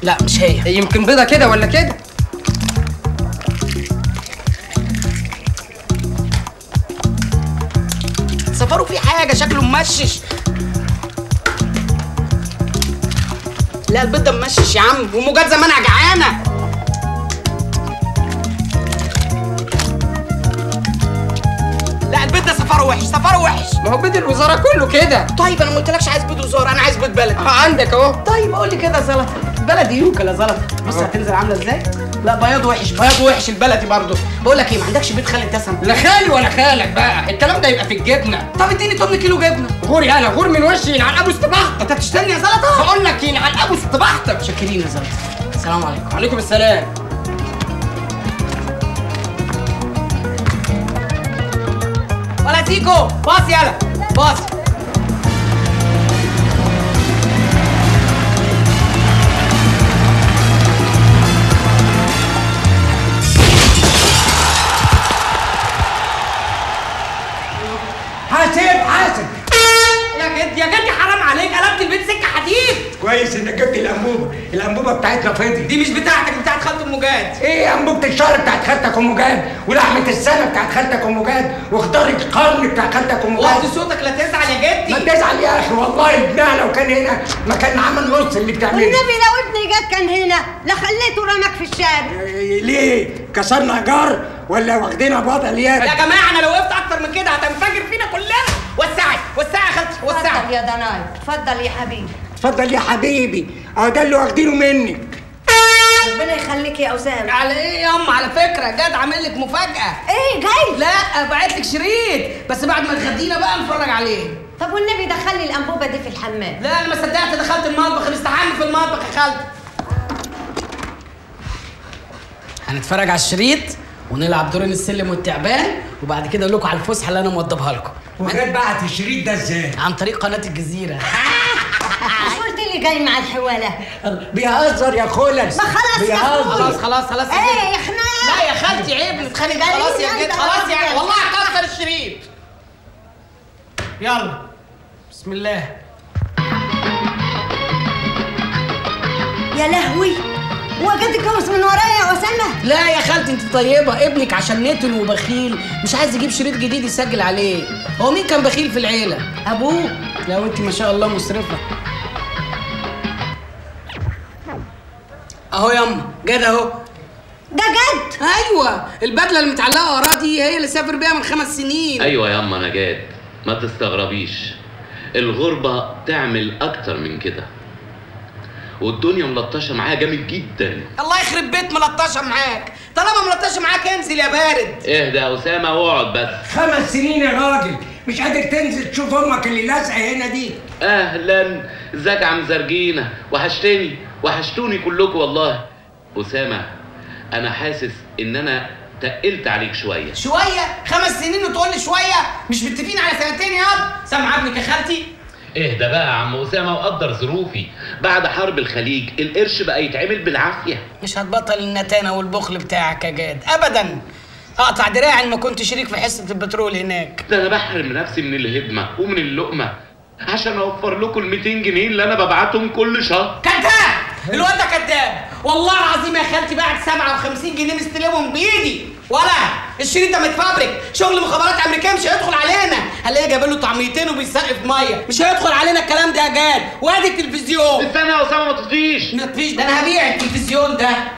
لا مش هي، يمكن بيضه كده ولا كده. سفره في حاجه شكله ممشش. لا البيض ده ممشش يا عم، ومجاد زمانها جعانه. لا البيض ده سفره وحش، سفره وحش. ما هو بيض الوزاره كله كده. طيب انا ما قلتلكش عايز بيض وزاره، انا عايز بيض بلدي. عندك اهو. طيب قول لي كده زلطه بلدي يوكل يا زلطه. بص هتنزل عامله ازاي؟ لا بياض وحش، بياض وحش البلدي برضه. بقول لك ايه، ما عندكش بيض خالي دسم؟ لا خالي ولا خالك بقى، الكلام ده يبقى في الجبنه. طب اديني 8 كيلو جبنه. غور يالا، غور من وشي ينعل ابو استباحتك. انت بتشتمني يا زلطه؟ بقول لك ينعل ابو استباحتك. شاكرين يا زلطه. السلام عليكم. وعليكم السلام. ولا تيكو باص يالا باص. حاسب يا جدي حرام عليك، قلبت البيت سكه حديد. كويس انك جبت الانبوبه بتاعتنا فاضي. دي مش بتاعتك، بتاعت خالة ام جاد. ايه انبوبه الشهر بتاعت خالتك ام جاد، ولحمه السنه بتاعت خالتك ام جاد، وخضار القرن بتاع خالتك ام جاد. وطي صوتك لا تزعل يا جدي. ما تزعل يا اخي، والله ابنها لو كان هنا ما كان عمل نص اللي بتعمله. والنبي لو ابني جاد كان هنا لخليته رماك في الشارع. ليه؟ كسرنا جار ولا واخدينها بوضع اليد؟ يا جماعه انا لو وقفت اكتر من كده هتنفجر فينا كلنا. وسعي وسعي يا خالتي وسعي. اتفضل يا دناي، اتفضل يا حبيبي. اتفضل يا حبيبي، اهو ده اللي واخدينه منك. ربنا يخليك يا اسامه. على ايه يا ام؟ على فكره جاد عامل لك مفاجاه. ايه جاي؟ لا بعت لك شريط، بس بعد ما تغدينا بقى نتفرج عليه. طب والنبي دخلي الانبوبه دي في الحمام. لا انا ما صدقت دخلت المطبخ، نستحمى في المطبخ يا خالتي. هنتفرج على الشريط ونلعب دورين السلم والتعبان، وبعد كده اقول لكم على الفسحه اللي انا موضبها لكم. وجاد بعت الشريط ده ازاي؟ عن طريق قناه الجزيره. مش قلت لي جاي مع الحواله؟ بيهزر يا خلص. ما خلاص يا خلاص خلاص خلاص. ايه يا خناقه؟ لا يا خالتي عيب نتخانق. خلاص يا جد خلاص يعني، والله هكسر الشريط. يلا بسم الله. يا لهوي، هو جد اتجوز من ورايا يا اسامه؟ لا يا خالتي انت طيبه، ابنك عشان نتن وبخيل مش عايز يجيب شريط جديد يسجل عليه. هو مين كان بخيل في العيله؟ ابوه. لا وانت ما شاء الله مسرفه. اهو ياما جد اهو. ده جد؟ ايوه البدله اللي متعلقه وراه دي هي اللي سافر بيها من 5 سنين. ايوه ياما انا جاد، ما تستغربيش، الغربه تعمل اكتر من كده، والدنيا ملطشه معايا جامد جدا. الله يخرب بيت ملطشه معاك، طالما ملطشه معاك انزل يا بارد. اهدى يا اسامه واقعد بس. 5 سنين يا راجل، مش قادر تنزل تشوف امك اللي لازقه هنا دي. اهلا، ازيك يا عم زرجينه؟ وحشتني، وحشتوني كلكم والله. اسامه انا حاسس ان انا تقلت عليك شويه. شويه؟ 5 سنين وتقول لي شويه؟ مش متفقين على 2 ياض؟ سامع ابنك يا خالتي؟ اهدى بقى يا عم اسامه وقدر ظروفي، بعد حرب الخليج القرش بقى يتعمل بالعافيه. مش هتبطل النتانه والبخل بتاعك يا جاد ابدا. اقطع دراعي ان ما كنت شريك في حصه البترول هناك. ده انا بحرم نفسي من الهدمه ومن اللقمه عشان اوفر لكم ال 200 جنيه اللي انا ببعتهم كل شهر. كذاب، الواد ده كذاب والله العظيم يا خالتي. بعد 57 جنيه مستلمهم بايدي. ولا الشريط ده متفبرك، شغل مخابرات امريكيه، مش هيدخل علينا. هنلاقيه جايب له طعميتين وبيسقف ميه، مش هيدخل علينا الكلام ده يا جاد. وادي التلفزيون. استنى يا اسامه ما تطفيش. ما تطفيش، ده انا هبيع التلفزيون ده.